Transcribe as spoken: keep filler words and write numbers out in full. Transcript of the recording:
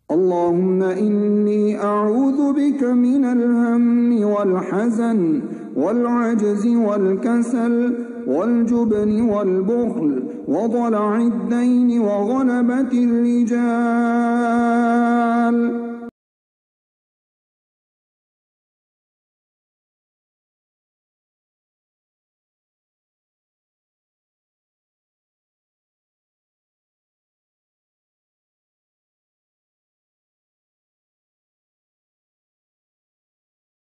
اللهم إني أعوذ بك من الهم والحزن والعجز والكسل والجبن والبخل وضلع الدين وغلبة الرجال.